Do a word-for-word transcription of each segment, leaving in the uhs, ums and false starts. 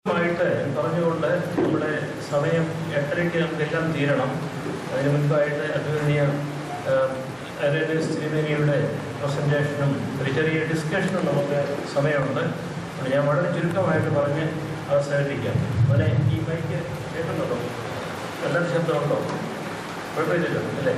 ായിട്ട് പറഞ്ഞുകൊണ്ട് നമ്മുടെ സമയം എട്ടരയ്ക്ക് നമുക്കെല്ലാം തീരണം. അതിന് മുൻപായിട്ട് അഭിനന്ദിയ ഇറേനിയസ് തിരുമേനിയുടെ പ്രസൻറ്റേഷനും ഒരു ചെറിയ ഡിസ്കഷനും നമുക്ക് സമയമുണ്ട്. ഞാൻ വളരെ ചുരുക്കമായിട്ട് പറഞ്ഞ് അവസാനിപ്പിക്കാം. അതുപോലെ ഈ മൈക്ക് കേൾക്കുന്നുണ്ടോ? നല്ല ശബ്ദമുണ്ടോ? കുഴപ്പമില്ലല്ലോ അല്ലേ?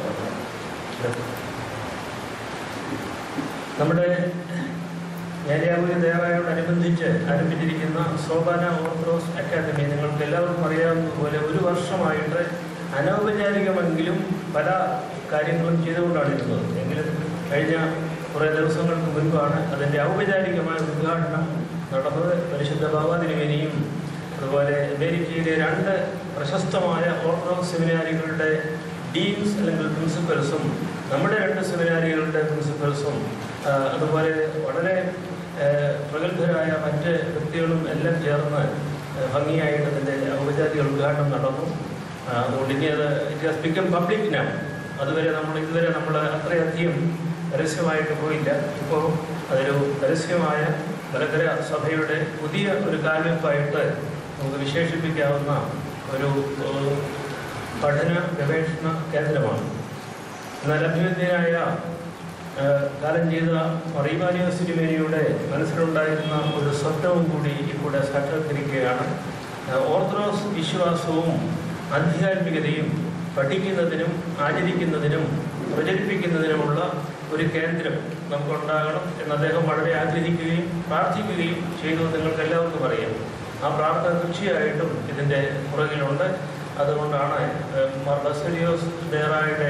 നമ്മുടെ ഞാനിയാപുരി ദേവാലയോടനുബന്ധിച്ച് ആരംഭിച്ചിരിക്കുന്ന സോപാന ഓർത്തഡോക്സ് അക്കാദമി നിങ്ങൾക്ക് എല്ലാവർക്കും അറിയാവുന്നതുപോലെ ഒരു വർഷമായിട്ട് അനൗപചാരികമെങ്കിലും പല കാര്യങ്ങളും ചെയ്തുകൊണ്ടാണ് ഇരുന്നത്. എങ്കിലും കഴിഞ്ഞ കുറേ ദിവസങ്ങൾക്ക് മുൻപാണ് അതിൻ്റെ ഔപചാരികമായ ഉദ്ഘാടനം നടന്നത്. പരിശുദ്ധ ബാബാ തിരുമേനിയും അതുപോലെ അമേരിക്കയിലെ രണ്ട് പ്രശസ്തമായ ഓർത്തഡോക്സ് സെമിനാരികളുടെ ഡീൻസ് അല്ലെങ്കിൽ പ്രിൻസിപ്പൽസും നമ്മുടെ രണ്ട് സെമിനാരികളുടെ പ്രിൻസിപ്പൽസും അതുപോലെ വളരെ പ്രഗത്ഭരായ മറ്റ് വ്യക്തികളും എല്ലാം ചേർന്ന് ഭംഗിയായിട്ട് അതിൻ്റെ ഔപചാരിക ഉദ്ഘാടനം നടന്നു. അതുകൊണ്ട് ഇനി അത് it has become public now. അതുവരെ നമ്മൾ ഇതുവരെ നമ്മൾ അത്രയധികം പരസ്യമായിട്ട് പോയില്ല. ഇപ്പോൾ അതൊരു പരസ്യമായ മലങ്കര സഭയുടെ പുതിയ ഒരു കാൽവെപ്പായിട്ട് നമുക്ക് വിശേഷിപ്പിക്കാവുന്ന ഒരു പഠന ഗവേഷണ കേന്ദ്രമാണ്. എന്നാൽ അഭിനന്ദനായ കാലം ചെയ്ത ഇറേനിയോസ് തിരുമേനിയുടെ മനസ്സിലുണ്ടായിരുന്ന ഒരു സ്വപ്നവും കൂടി ഇവിടെ സാക്ഷാത്കരിക്കുകയാണ്. ഓർത്തഡോക്സ് വിശ്വാസവും ആധ്യാത്മികതയും പഠിക്കുന്നതിനും ആചരിക്കുന്നതിനും പ്രചരിപ്പിക്കുന്നതിനുമുള്ള ഒരു കേന്ദ്രം നമുക്കുണ്ടാകണം എന്ന് അദ്ദേഹം വളരെ ആഗ്രഹിക്കുകയും പ്രാർത്ഥിക്കുകയും ചെയ്തു. നിങ്ങൾക്ക് എല്ലാവർക്കും അറിയാം. ആ പ്രാർത്ഥന തീർച്ചയായിട്ടും ഇതിൻ്റെ പുറകിലുണ്ട്. അതുകൊണ്ടാണ് മാർ ബസേലിയോസ് ദേറായുടെ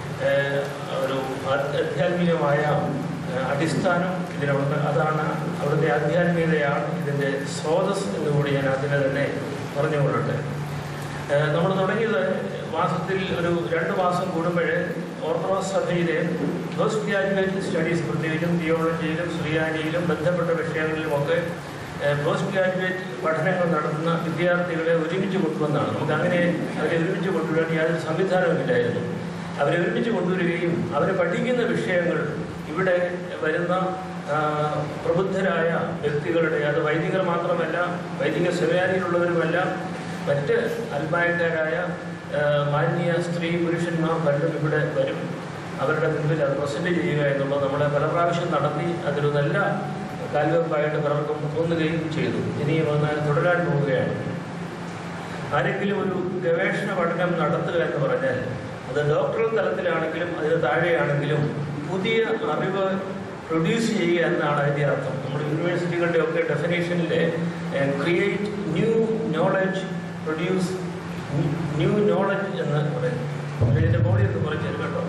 ഒരു ആധ്യാത്മികമായ അടിസ്ഥാനം ഇതിനുണ്ട്. അതാണ് അവിടുത്തെ ആധ്യാത്മികതയാണ് ഇതിൻ്റെ സ്രോതസ് എന്നുകൂടി ഞാൻ അതിനെ തന്നെ പറഞ്ഞുകൊള്ളട്ടെ. നമ്മൾ തുടങ്ങിയത് മാസത്തിൽ ഒരു രണ്ട് മാസം കൂടുമ്പോഴേ ഓർത്തഡോക്സ് സഭയിലെ പോസ്റ്റ് ഗ്രാജുവേറ്റ് സ്റ്റഡീസ്, പ്രത്യേകിച്ചും തിയോളജിയിലും ശ്രീയാനിയിലും ബന്ധപ്പെട്ട വിഷയങ്ങളിലുമൊക്കെ പോസ്റ്റ് ഗ്രാജുവേറ്റ് പഠനങ്ങൾ നടത്തുന്ന വിദ്യാർത്ഥികളെ ഒരുമിച്ച് കൊണ്ടുവന്നാണ്. നമുക്ക് അങ്ങനെ അവരെ ഒരുമിച്ച് കൊണ്ടുവരാൻ യാതൊരു സംവിധാനവുമില്ലായിരുന്നു. അവരെ ഒരുമിച്ച് കൊണ്ടുവരികയും അവർ പഠിക്കുന്ന വിഷയങ്ങൾ ഇവിടെ വരുന്ന പ്രബുദ്ധരായ വ്യക്തികളുടെ, അത് വൈദികർ മാത്രമല്ല, വൈദിക സെമിനാരിയിലുള്ളവരുമല്ല, മറ്റ് അൽപായക്കാരായ മാന്യ സ്ത്രീ പുരുഷന്മാർ പലരും ഇവിടെ വരും. അവരുടെ മുമ്പിൽ അത് പ്രസൻറ്റ് ചെയ്യുക എന്നുള്ളത് നമ്മളെ പല പ്രാവശ്യം നടത്തി അതൊരു നല്ല കാൽവെപ്പായിട്ട് പലർക്കും തോന്നുകയും ചെയ്തു. ഇനിയും ഒന്ന് തുടരാൻ പോവുകയാണ്. ആരെങ്കിലും ഒരു ഗവേഷണ പഠനം നടത്തുക എന്ന് പറഞ്ഞാൽ അത് ഡോക്ടറൽ തലത്തിലാണെങ്കിലും അതിന് താഴെയാണെങ്കിലും പുതിയ അറിവ് പ്രൊഡ്യൂസ് ചെയ്യുക എന്നാണ് അതിൻ്റെ അർത്ഥം. നമ്മുടെ യൂണിവേഴ്സിറ്റികളുടെ ഒക്കെ ഡെഫിനേഷനിൽ create new knowledge, produce new knowledge എന്ന് പറയും. ഇതിൻ്റെ ബോഡി ഒന്ന് കുറച്ച് തരും കേട്ടോ.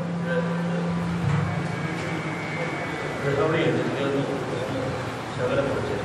അവിടെ ശകലം കുറച്ച്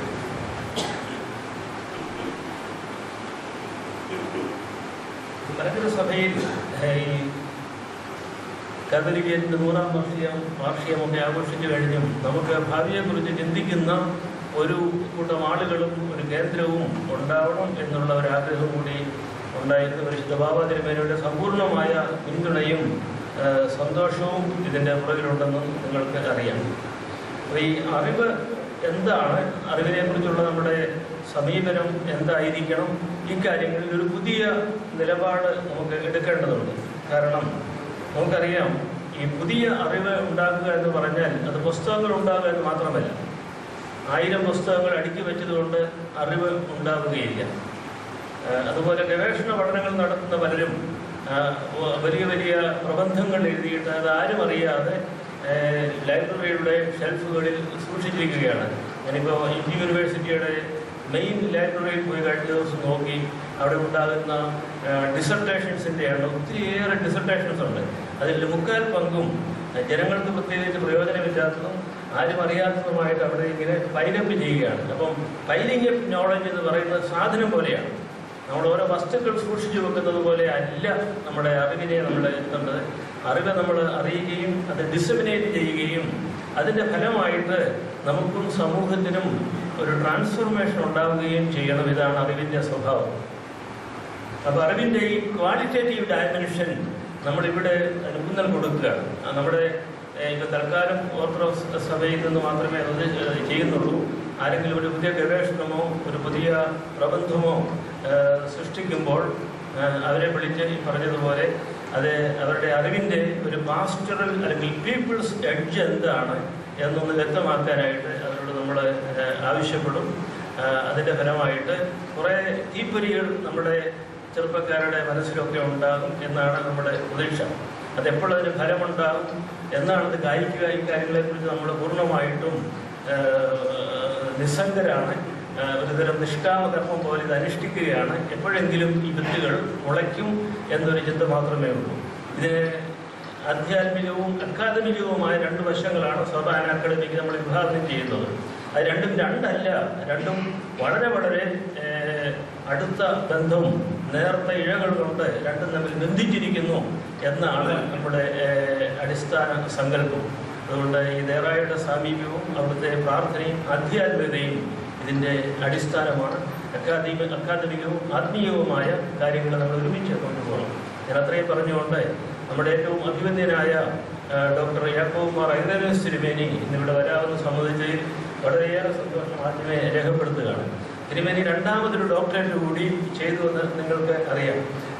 മലങ്കര സഭയിൽ ഈ കാതലിക്കേറ്റിൻ്റെ നൂറാം വാർഷികം വാർഷികമൊക്കെ ആഘോഷിച്ചു കഴിഞ്ഞും നമുക്ക് ഭാവിയെക്കുറിച്ച് ചിന്തിക്കുന്ന ഒരു കൂട്ടം ആളുകളും ഒരു കേന്ദ്രവും ഉണ്ടാവണം എന്നുള്ള ഒരാഗ്രഹം കൂടി ഉണ്ടായിരുന്നു. പരിശുദ്ധ ബാബാ തിരുമേനിയുടെ സമ്പൂർണ്ണമായ പിന്തുണയും സന്തോഷവും ഇതിൻ്റെ പുറകിലുണ്ടെന്നും നിങ്ങൾക്ക് അറിയാം. അപ്പോൾ ഈ അറിവ് എന്താണ്, അറിവിനെക്കുറിച്ചുള്ള നമ്മുടെ സമീപനം എന്തായിരിക്കണം, ഇക്കാര്യങ്ങളിൽ ഒരു പുതിയ നിലപാട് നമുക്ക് എടുക്കേണ്ടതുണ്ട്. കാരണം നമുക്കറിയാം, ഈ പുതിയ അറിവ് ഉണ്ടാക്കുക എന്ന് പറഞ്ഞാൽ അത് പുസ്തകങ്ങൾ ഉണ്ടാകുക എന്ന് മാത്രമല്ല. ആയിരം പുസ്തകങ്ങൾ അടുക്കി വെച്ചതുകൊണ്ട് അറിവ് ഉണ്ടാവുകയില്ല. അതുപോലെ ഗവേഷണ പഠനങ്ങൾ നടത്തുന്ന പലരും വലിയ വലിയ പ്രബന്ധങ്ങൾ എഴുതിയിട്ട് അത് ആരും അറിയാതെ ലൈബ്രറിയുടെ ഷെൽഫുകളിൽ സൂക്ഷിച്ചിരിക്കുകയാണ്. ഞാനിപ്പോൾ ഇന്ത്യ യൂണിവേഴ്സിറ്റിയുടെ മെയിൻ ലൈബ്രറിയിൽ പോയി കഴിഞ്ഞ ദിവസം നോക്കി. അവിടെ ഉണ്ടാകുന്ന ഡിസർട്ടേഷൻസിൻ്റെ എണ്ണം ഒത്തിരിയേറെ ഡിസർട്ടേഷൻസ് ഉണ്ട്. അതിൽ മുക്കാൽ പങ്കും ജനങ്ങൾക്ക് പ്രത്യേകിച്ച് പ്രയോജനമില്ലാത്തതും ആരും അറിയാത്തതുമായിട്ട് അവിടെ ഇങ്ങനെ പൈലപ്പ് ചെയ്യുകയാണ്. അപ്പം പൈലിംഗ് അപ്പ് നോളജ് എന്ന് പറയുന്ന സാധനം പോലെയാണ്. നമ്മൾ ഓരോ വസ്തുക്കൾ സൂക്ഷിച്ചു വെക്കുന്നത് പോലെ അല്ല നമ്മുടെ അറിവിനെ നമ്മൾ എത്തേണ്ടത്. അറിവ് നമ്മൾ അറിയുകയും അത് ഡിസമിനേറ്റ് ചെയ്യുകയും അതിൻ്റെ ഫലമായിട്ട് നമുക്കും സമൂഹത്തിനും ഒരു ട്രാൻസ്ഫോർമേഷൻ ഉണ്ടാവുകയും ചെയ്യണം. ഇതാണ് അറിവിൻ്റെ സ്വഭാവം. അപ്പോൾ അറിവിൻ്റെ ഈ ക്വാളിറ്റേറ്റീവ് ഡയമെൻഷൻ നമ്മളിവിടെ ഊന്നൽ കൊടുക്കുകയാണ്. നമ്മുടെ ഇപ്പോൾ തൽക്കാലം ഓർത്തഡോക്സ് സഭയിൽ നിന്ന് മാത്രമേ അത് ചെയ്യുന്നുള്ളൂ. ആരെങ്കിലും ഒരു പുതിയ ഗവേഷണമോ ഒരു പുതിയ പ്രബന്ധമോ സൃഷ്ടിക്കുമ്പോൾ അവരെ വിളിച്ച് ഈ പറഞ്ഞതുപോലെ അത് അവരുടെ അറിവിൻ്റെ ഒരു പാസ്റ്ററൽ അല്ലെങ്കിൽ പീപ്പിൾസ് എഡ്ജ് എന്താണ് എന്നൊന്ന് വ്യക്തമാക്കാനായിട്ട് അവരോട് നമ്മൾ ആവശ്യപ്പെടും. അതിൻ്റെ ഫലമായിട്ട് കുറേ തീപ്പൊരികൾ നമ്മുടെ ചെറുപ്പക്കാരുടെ മനസ്സിലൊക്കെ ഉണ്ടാകും എന്നാണ് നമ്മുടെ പ്രതീക്ഷ. അതെപ്പോഴതിന് ഫലമുണ്ടാകും എന്നാണത് കായ്ക്കുക, ഈ കാര്യങ്ങളെക്കുറിച്ച് നമ്മൾ പൂർണ്ണമായിട്ടും നിസ്സംഗരാണ്. ഒരുതരം നിഷ്കാമകർമ്മം പോലെ ഇത് അനുഷ്ഠിക്കുകയാണ്. എപ്പോഴെങ്കിലും ഈ വിത്തുകൾ മുളയ്ക്കും എന്നൊരു ചിന്ത മാത്രമേ ഉള്ളൂ. ഇതിന് ആധ്യാത്മികവും അക്കാദമികവുമായ രണ്ട് വശങ്ങളാണ് സോപാന അക്കാദമിക്ക് നമ്മൾ വിഭാവനം ചെയ്യുന്നത്. അത് രണ്ടും രണ്ടല്ല, രണ്ടും വളരെ വളരെ അടുത്ത ബന്ധവും നേർത്ത ഇഴകൾ കൊണ്ട് രണ്ടും തമ്മിൽ ബന്ധിച്ചിരിക്കുന്നു എന്നാണ് നമ്മുടെ അടിസ്ഥാന സങ്കല്പം. അതുകൊണ്ട് ഈ ദേറായുടെ സാമീപ്യവും അവിടുത്തെ പ്രാർത്ഥനയും ആധ്യാത്മികതയും ഇതിൻ്റെ അടിസ്ഥാനമാണ്. അക്കാദമി അക്കാദമികവും ആത്മീയവുമായ കാര്യങ്ങൾ നമ്മൾ ഒരുമിച്ച് കൊണ്ടുപോകണം. ഞാൻ അത്രയും പറഞ്ഞുകൊണ്ട് നമ്മുടെ ഏറ്റവും അഭിവന്ദ്യനായ ഡോക്ടർ യാക്കോബ് മാർ ഇറേനിയോസ് തിരുമേനി ഇന്നിവിടെ വരാമെന്ന് സമ്മതിച്ചതിൽ വളരെയേറെ സന്തോഷം ആദ്യമേ രേഖപ്പെടുത്തുകയാണ്. തിരുമേനി രണ്ടാമതൊരു ഡോക്ടറേറ്റ് കൂടി ചെയ്തു എന്ന് നിങ്ങൾക്ക് അറിയാം.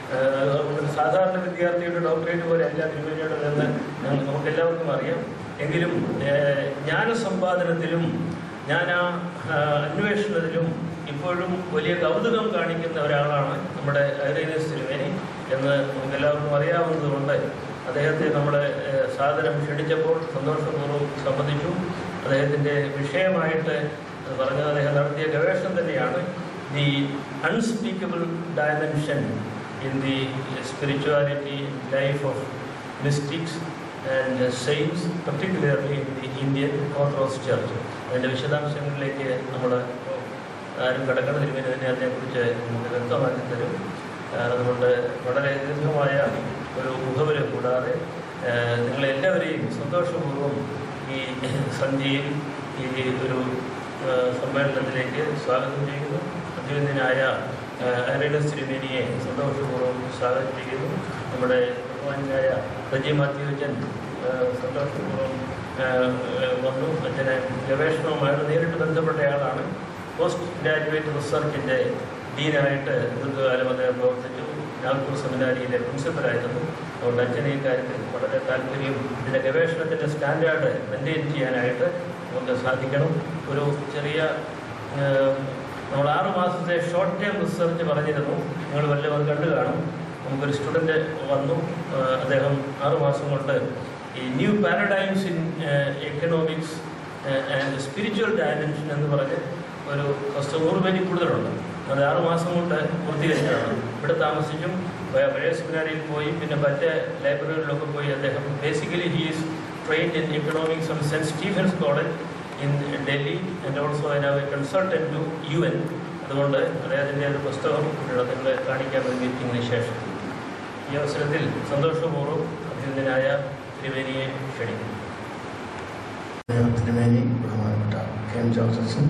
സാധാരണ വിദ്യാർത്ഥിയുടെ ഡോക്ടറേറ്റ് പോലെ അല്ല തിരുമേനിയുടെ എന്ന് നമുക്ക് എല്ലാവർക്കും അറിയാം. എങ്കിലും ജ്ഞാനസമ്പാദനത്തിലും ജ്ഞാന അന്വേഷണത്തിലും ഇപ്പോഴും വലിയ കൗതുകം കാണിക്കുന്ന ഒരാളാണ് നമ്മുടെ ഇറേനിയോസ് തിരുമേനി എന്ന് നമുക്ക് എല്ലാവർക്കും അറിയാവുന്നതുകൊണ്ട് അദ്ദേഹത്തെ നമ്മൾ സാദരം ക്ഷണിച്ചപ്പോൾ സന്തോഷപൂർവ്വം സംബന്ധിച്ചു. അദ്ദേഹത്തിൻ്റെ വിഷയമായിട്ട് പറഞ്ഞത് അദ്ദേഹം നടത്തിയ ഗവേഷണം തന്നെയാണ് the unspeakable dimension in the spirituality life of mystics and saints, particularly in the Indian Orthodox church. അതിൻ്റെ വിശദാംശങ്ങളിലേക്ക് നമ്മൾ ആരും കടക്കണ തിരുമേനി തന്നെ അതിനെക്കുറിച്ച് നമുക്ക് വ്യക്തമാക്കി തരും. അതുകൊണ്ട് വളരെ ദീർഘമായ ഒരു മുഖവരം കൂടാതെ നിങ്ങളെല്ലാവരെയും സന്തോഷപൂർവ്വം ഈ സന്ധ്യയിൽ ഈ ഒരു സമ്മേളനത്തിലേക്ക് സ്വാഗതം ചെയ്യുന്നു. അഭിവന്ദ്യനായ ഇറേനിയോസ് തിരുമേനിയെ സന്തോഷപൂർവ്വം സ്വാഗതം ചെയ്യുന്നു. നമ്മുടെ ബഹുമാന്യനായ റജി മാത്യുജൻ സന്തോഷപൂർവ്വം വന്നു. അച്ഛനെ ഗവേഷണവുമായിട്ട് നേരിട്ട് ബന്ധപ്പെട്ടയാളാണ്. പോസ്റ്റ് ഗ്രാജുവേറ്റ് റിസർച്ചിൻ്റെ ഡീനായിട്ട് ദീർഘകാലം അദ്ദേഹം പ്രവർത്തിച്ചു. നാഗ്പൂർ സെമിനാരിയിലെ പ്രിൻസിപ്പലായിരുന്നു. അതുകൊണ്ട് അച്ഛനെ ഈ കാര്യത്തിൽ വളരെ താല്പര്യം, ഇതിൻ്റെ ഗവേഷണത്തിൻ്റെ സ്റ്റാൻഡേർഡ് മെയിൻറ്റെയിൻ ചെയ്യാനായിട്ട് നമുക്ക് സാധിക്കണം. ഒരു ചെറിയ നമ്മൾ ആറു മാസത്തെ ഷോർട്ട് ടേം റിസർച്ച് പറഞ്ഞിരുന്നു. നിങ്ങൾ വല്ലവരും കണ്ടു കാണും. നമുക്കൊരു സ്റ്റുഡൻറ്റ് വന്നു. അദ്ദേഹം ആറുമാസം കൊണ്ട് ഈ new paradigms in economics and spiritual dimension എന്ന് പറഞ്ഞ് ഒരു ഫസ്റ്റ് നൂറ് പേജിൽ കൂടുതലുണ്ട്. അത് ആറുമാസം കൊണ്ട് പൂർത്തീകരിച്ചതാണ്. ഇവിടെ താമസിച്ചും പഴയ സെമിനാരിയിൽ പോയി പിന്നെ മറ്റേ ലൈബ്രറികളിലൊക്കെ പോയി അദ്ദേഹം basically he is trained in economics from Saint Stephen's college in Delhi and also I have a consultant to U N. അതുകൊണ്ട് അദ്ദേഹത്തിൻ്റെ ഒരു പുസ്തകം നിങ്ങളെ കാണിക്കാൻ വേണ്ടി മീറ്റിങ്ങിന് ശേഷം ഈ അവസരത്തിൽ സന്തോഷപൂർവ്വം അഭിനന്ദനായ തിരുമേനിയെ ക്ഷണിക്കുന്നു. തിരുമേനി, ബഹുമാനപ്പെട്ട കെ എം ജോസഫും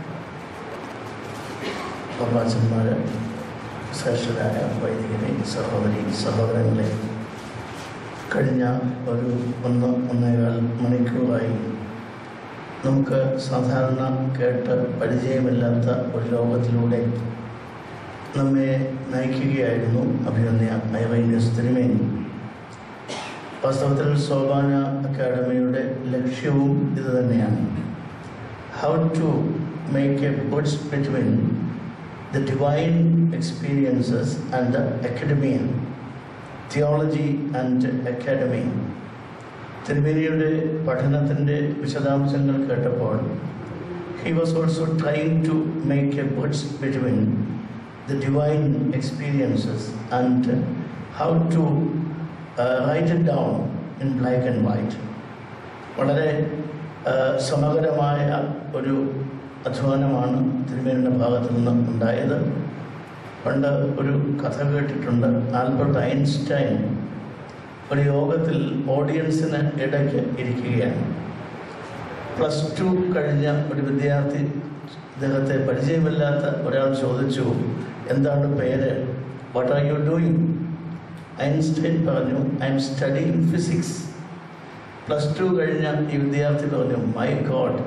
പപ്പാച്ചന്മാർ, ശ്രേഷ്ഠരായ വൈദികരെ, സഹോദരി സഹോദരങ്ങളെ, കഴിഞ്ഞ ഒരു ഒന്ന് ഒന്നേകാൽ മണിക്കൂറായി നമുക്ക് സാധാരണ കേട്ട് പരിചയമില്ലാത്ത ഒരു ലോകത്തിലൂടെ നമ്മെ നയിക്കുകയായിരുന്നു അഭിനന്ദ ഇറേനിയോസ് തിരുമേനി. വാസ്തവത്തിൽ സോപാന അക്കാഡമിയുടെ ലക്ഷ്യവും ഇത് തന്നെയാണ്. How to make a bridge between the divine experiences and the academia, theology and academy. തിരുമേനിയുടെ പഠനത്തിൻ്റെ വിശദാംശങ്ങൾ കേട്ടപ്പോൾ he was also trying to make a bridge between the divine experiences and how to write it down in black and white. വളരെ സമഗ്രമായ ഒരു അധ്വാനമാണ് തിരുമേനിയുടെ ഭാഗത്തു നിന്ന് ഉണ്ടായത്. പണ്ട് ഒരു കഥ കേട്ടിട്ടുണ്ട്. ആൽബർട്ട് ഐൻസ്റ്റൈൻ ഒരു യോഗത്തിൽ ഓഡിയൻസിന് ഇടയ്ക്ക് ഇരിക്കുകയാണ്. പ്ലസ് ടു കഴിഞ്ഞ ഒരു വിദ്യാർത്ഥി അദ്ദേഹത്തെ പരിചയമില്ലാത്ത ഒരാൾ ചോദിച്ചു, എന്താണ് പേര്? What are you doing? Einstein പറഞ്ഞു, I'm studying physics. Plus two കഴിഞ്ഞ ഈ വിദ്യാർത്ഥി പറഞ്ഞു, my god,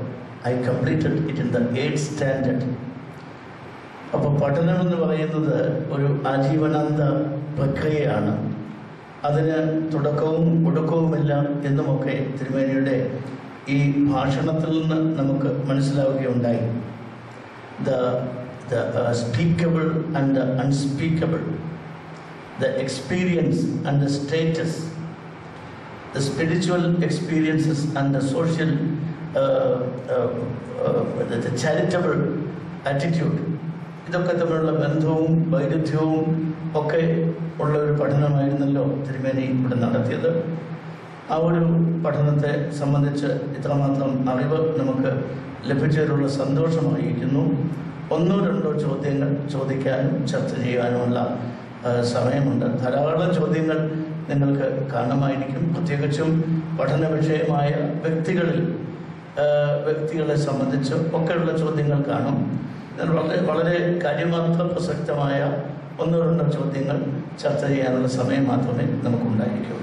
I completed it in the eighth standard. അപ്പോൾ പഠനം എന്ന് പറയുന്നത് ഒരു ആജീവനാന്ത പ്രക്രിയയാണ്. അതിന് തുടക്കവും ഒടുക്കവുമില്ല എന്നുമൊക്കെ തിരുമേനിയുടെ ഈ ഭാഷണത്തിൽ നിന്ന് നമുക്ക് മനസ്സിലാവുകയുണ്ടായി. The the uh, speakable and the unspeakable, the experience and the status, the spiritual experiences and the social, uh, uh, uh, the, the charitable attitude. ഇതൊക്കെ തമ്മിലുള്ള ബന്ധവും വൈരുദ്ധ്യവും ഒക്കെ ഉള്ള ഒരു പഠനമായിരുന്നല്ലോ തിരുമേനി ഇവിടെ നടത്തിയത്. ആ ഒരു പഠനത്തെ സംബന്ധിച്ച് ഇത്രമാത്രം അറിവ് നമുക്ക് ലഭിച്ചതിലുള്ള സന്തോഷമായിരിക്കുന്നു. ഒന്നോ രണ്ടോ ചോദ്യങ്ങൾ ചോദിക്കാനും ചർച്ച ചെയ്യാനുമുള്ള സമയമുണ്ട്. ധാരാളം ചോദ്യങ്ങൾ നിങ്ങൾക്ക് കാണുമായിരിക്കും. പ്രത്യേകിച്ചും പഠന വിഷയമായ വ്യക്തികളിൽ വ്യക്തികളെ സംബന്ധിച്ച് ഒക്കെയുള്ള ചോദ്യങ്ങൾ കാണും. വളരെ വളരെ കാര്യമാത്ര പ്രസക്തമായ ഒന്നോ രണ്ടോ ചോദ്യങ്ങൾ ചർച്ച ചെയ്യാനുള്ള സമയം മാത്രമേ നമുക്കുണ്ടായിരിക്കൂ.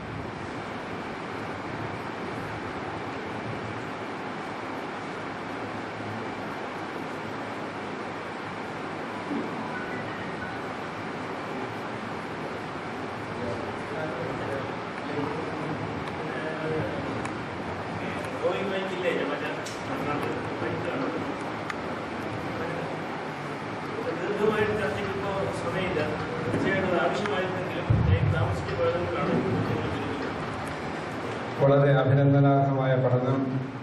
വളരെ അഭിനന്ദനാർഹമായ പഠനം.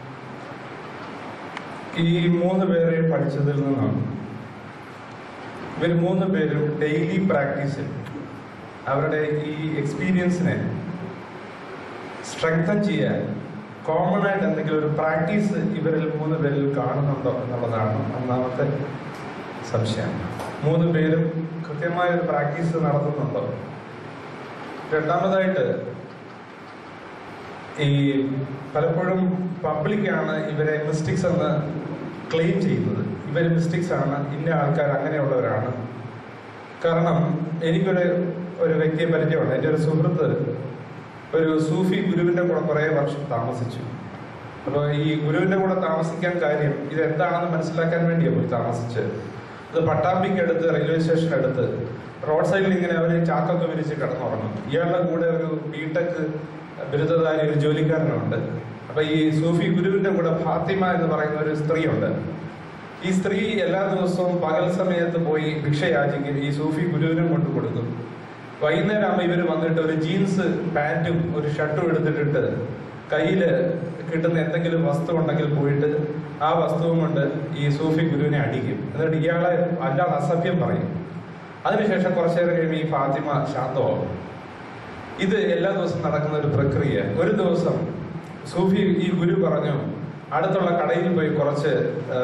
ഈ മൂന്ന് പേരെ പഠിച്ചതിൽ നിന്നാണ് ഇവർ മൂന്ന് പേരും ഡെയിലി പ്രാക്ടീസിൽ അവരുടെ ഈ എക്സ്പീരിയൻസിനെ സ്ട്രെങ്തൻ ചെയ്യാൻ കോമൺ ആയിട്ട് എന്തെങ്കിലും ഒരു പ്രാക്ടീസ് ഇവരിൽ മൂന്ന് പേരിൽ കാണുന്നുണ്ടോ എന്നുള്ളതാണ് ഒന്നാമത്തെ സംശയം. മൂന്ന് പേരും കൃത്യമായ ഒരു പ്രാക്ടീസ് നടത്തുന്നുണ്ടോ? രണ്ടാമതായിട്ട്, ഈ പലപ്പോഴും പബ്ലിക്കാണ് ഇവരെ മിസ്റ്റേക്സ് എന്ന് ക്ലെയിം ചെയ്യുന്നത്. ഇവർ മിസ്റ്റേക്സ് ആണ്, ഇന്ന ആൾക്കാർ അങ്ങനെയുള്ളവരാണ്. കാരണം എനിക്കൊരു ഒരു വ്യക്തിയെ പരിചയമുണ്ട്. എൻ്റെ ഒരു സുഹൃത്ത് ഒരു സൂഫി ഗുരുവിൻ്റെ കൂടെ കുറേ വർഷം താമസിച്ചു. അപ്പോൾ ഈ ഗുരുവിൻ്റെ കൂടെ താമസിക്കാൻ കാര്യം ഇതെന്താണെന്ന് മനസ്സിലാക്കാൻ വേണ്ടിയാണ് പോയി താമസിച്ചത്. അത് പട്ടാമ്പിക്കടുത്ത് റെയിൽവേ സ്റ്റേഷനടുത്ത് റോഡ് സൈഡിൽ ഇങ്ങനെ അവർ ചാക്കൊക്കെ വിരിച്ച് കിടന്നുറങ്ങും. ഇയാളുടെ കൂടെ ഒരു ബിടെക് ബിരുദധാരി ഒരു ജോലിക്കാരനുണ്ട്. അപ്പൊ ഈ സൂഫി ഗുരുവിന്റെ കൂടെ ഫാത്തിമ എന്ന് പറയുന്ന ഒരു സ്ത്രീയുണ്ട്. ഈ സ്ത്രീ എല്ലാ ദിവസവും പകൽ സമയത്ത് പോയി ഭിക്ഷ യാചിക്കും, ഈ സൂഫി ഗുരുവിനും കൊണ്ട് കൊടുക്കും. വൈകുന്നേരം ആകുമ്പോൾ ഇവർ വന്നിട്ട് ഒരു ജീൻസ് പാൻറ്റും ഒരു ഷർട്ടും എടുത്തിട്ടിട്ട് കയ്യിൽ കിട്ടുന്ന എന്തെങ്കിലും വസ്തു ഉണ്ടെങ്കിൽ പോയിട്ട് ആ വസ്തുവും കൊണ്ട് ഈ സൂഫി ഗുരുവിനെ അടിക്കും. എന്നിട്ട് ഇയാളെ അല്ലാതെ അസഭ്യം പറയും. അതിനുശേഷം കുറച്ചു നേരം കഴിയുമ്പോൾ ഈ ഫാത്തിമ ശാന്തമാവും. ഇത് എല്ലാ ദിവസവും നടക്കുന്ന ഒരു പ്രക്രിയ. ഒരു ദിവസം സൂഫി ഈ ഗുരു പറഞ്ഞു, അടുത്തുള്ള കടയിൽ പോയി കുറച്ച്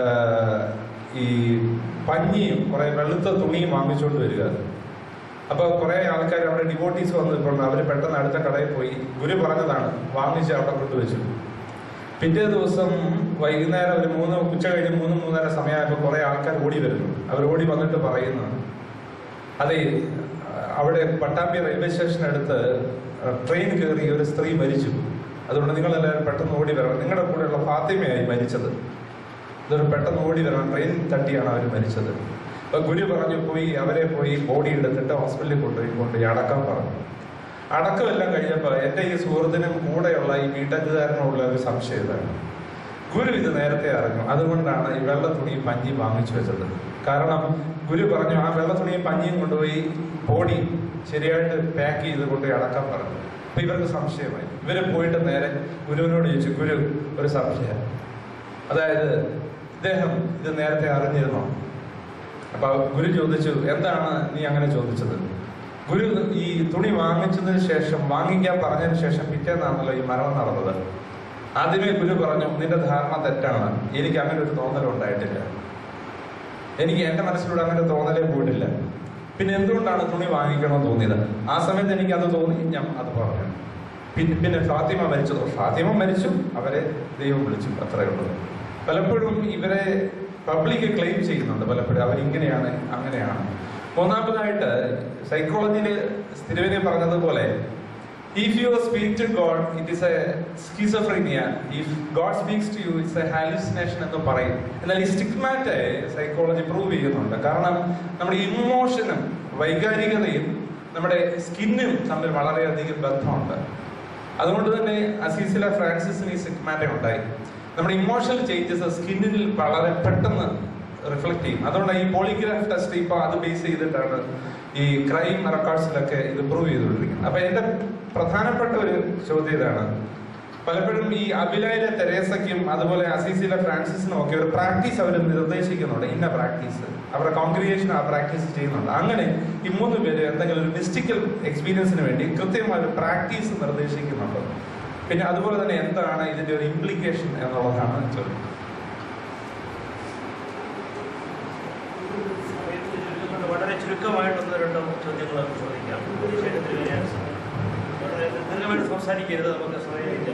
ഈ പഞ്ഞിയും കുറെ വെളുത്ത തുണിയും വാങ്ങിച്ചുകൊണ്ട് വരിക. അപ്പൊ കുറെ ആൾക്കാർ അവിടെ ഡിവോട്ടീസ് വന്നിട്ടുണ്ട്. അവർ പെട്ടെന്ന് അടുത്ത കടയിൽ പോയി ഗുരു പറഞ്ഞതാണ് വാങ്ങിച്ച് അവിടെ കൊണ്ടുവച്ചു. പിറ്റേ ദിവസം വൈകുന്നേരം ഒരു മൂന്ന് ഉച്ച കഴിഞ്ഞ് മൂന്ന് മൂന്നര സമയമായപ്പോൾ കുറെ ആൾക്കാർ ഓടി വരുന്നു. അവർ ഓടി വന്നിട്ട് പറയുന്നു, അതെ, അവിടെ പട്ടാമ്പി റെയിൽവേ സ്റ്റേഷനടുത്ത് ട്രെയിൻ കയറി ഒരു സ്ത്രീ മരിച്ചു. അതുകൊണ്ട് നിങ്ങളെല്ലാവരും പെട്ടെന്ന് ഓടി വരണം. നിങ്ങളുടെ കൂടെയുള്ള ഫാത്തിമയായി മരിച്ചത്. ഇതൊരു പെട്ടെന്ന് ഓടി വരണം, ട്രെയിൻ തട്ടിയാണ് അവർ മരിച്ചത്. അപ്പൊ ഗുരു പറഞ്ഞു, പോയി അവരെ പോയി ബോഡി എടുത്തിട്ട് ഹോസ്പിറ്റലിൽ കൊണ്ടുപോയി കൊണ്ടുപോയി അടക്കം പറഞ്ഞു. അടക്കമെല്ലാം കഴിഞ്ഞപ്പോൾ എൻ്റെ ഈ സുഹൃത്തിനും കൂടെയുള്ള ഈ ബിടെക്കുകാരനുള്ള ഒരു സംശയം ഇതാണ്. ഗുരു ഇത് നേരത്തെ അറിഞ്ഞു. അതുകൊണ്ടാണ് ഈ വെള്ള തുണിയും പഞ്ഞിയും വാങ്ങിച്ചു വെച്ചത്. കാരണം ഗുരു പറഞ്ഞു ആ വെള്ള തുണിയും പഞ്ഞിയും കൊണ്ടുപോയി ബോഡി ശരിയായിട്ട് പാക്ക് ചെയ്ത് കൊണ്ടുപോയി അടക്കം പറഞ്ഞു. അപ്പൊ ഇവർക്ക് സംശയമായി. ഇവര് പോയിട്ട് നേരെ ഗുരുവിനോട് ചോദിച്ചു, ഗുരു ഒരു സംശയം, അതായത് ഇദ്ദേഹം ഇത് നേരത്തെ അറിഞ്ഞിരുന്നോ? അപ്പൊ ഗുരു ചോദിച്ചു, എന്താണ് നീ അങ്ങനെ ചോദിച്ചത്? ഗുരു ഈ തുണി വാങ്ങിച്ചതിന് ശേഷം, വാങ്ങിക്കാൻ പറഞ്ഞതിന് ശേഷം പിറ്റേന്നാണല്ലോ ഈ മരണം നടന്നത്. ആദ്യമേ ഗുരു പറഞ്ഞു, നിന്റെ ധാരണ തെറ്റാണ്, എനിക്ക് അങ്ങനെ ഒരു തോന്നലുണ്ടായിട്ടില്ല, എനിക്ക് എൻ്റെ മനസ്സിലൂടെ അങ്ങനെ തോന്നലേ പോയിട്ടില്ല. പിന്നെ എന്തുകൊണ്ടാണ് തുണി വാങ്ങിക്കണം തോന്നിയത്? ആ സമയത്ത് എനിക്ക് അത് തോന്നി, ഞാൻ അത് പറഞ്ഞു. പിന്നെ പിന്നെ ഫാത്തിമ മരിച്ചതോ? ഫാത്തിമ മരിച്ചു, അവരെ ദൈവം വിളിച്ചു, അത്രയേ ഉള്ളൂ. പലപ്പോഴും ഇവരെ പബ്ലിക് ക്ലെയിം ചെയ്യുന്നുണ്ട്, പലപ്പോഴും അവരിങ്ങനെയാണ് അങ്ങനെയാണ്. മൂന്നാമതായിട്ട് സൈക്കോളജിയിൽ സ്ഥിരവിനെ പറഞ്ഞതുപോലെ If you speak to God, it is a schizophrenia. If God speaks to you, it's a hallucination എന്ന് പറയും. എന്നാൽ ഈ സ്റ്റിഗ്മാറ്റ് സൈക്കോളജി പ്രൂവ് ചെയ്യുന്നുണ്ട്. കാരണം നമ്മുടെ ഇമോഷനും വൈകാരികതയും നമ്മുടെ സ്കിന്നും തമ്മിൽ വളരെയധികം ബന്ധമുണ്ട്. അതുകൊണ്ട് തന്നെ അസീസില ഫ്രാൻസിസിന് ഈ സ്റ്റിഗ്മാറ്റ ഉണ്ടായി. നമ്മുടെ ഇമോഷണൽ ചേഞ്ചസ് സ്കിന്നിൽ വളരെ പെട്ടെന്ന് റിഫ്ലക്ട് ചെയ്യും. അതുകൊണ്ട് ഈ പോളിഗ്രാഫ് ടെസ്റ്റ് ഇപ്പോൾ അത് ബേസ് ചെയ്തിട്ടാണ് ഈ ക്രൈം റെക്കോർഡ്സിലൊക്കെ ഇത് പ്രൂവ് ചെയ്തുകൊണ്ടിരിക്കുന്നത്. അപ്പൊ എന്റെ പ്രധാനപ്പെട്ട ഒരു ചോദ്യം ഇതാണ്. പലപ്പോഴും ഈ അബിലയിലെ തെരേസയ്ക്കും അതുപോലെ അസീസിലെ ഫ്രാൻസിസിനും ഒക്കെ ഒരു പ്രാക്ടീസ് അവർ നിർദ്ദേശിക്കുന്നുണ്ട്. ഇന്ന പ്രാക്ടീസ് അവരുടെ കോൺഗ്രിഗേഷൻ ആ പ്രാക്ടീസ് ചെയ്യുന്നുണ്ട്. അങ്ങനെ ഈ മൂന്ന് പേര് എന്തെങ്കിലും ഒരു മിസ്റ്റിക്കൽ എക്സ്പീരിയൻസിന് വേണ്ടി കൃത്യമായ ഒരു പ്രാക്ടീസ് നിർദ്ദേശിക്കുന്നുണ്ട്. പിന്നെ അതുപോലെ തന്നെ എന്താണ് ഇതിന്റെ ഒരു ഇംപ്ലിക്കേഷൻ എന്നുള്ളതാണ് ചോദ്യം. വളരെ ചുരുക്കമായിട്ടൊന്ന് രണ്ടോ ചോദ്യങ്ങൾ ചോദിക്കാം. വളരെ ദീർഘമായിട്ട് സംസാരിക്കരുത്, നമുക്ക് സമയമില്ല.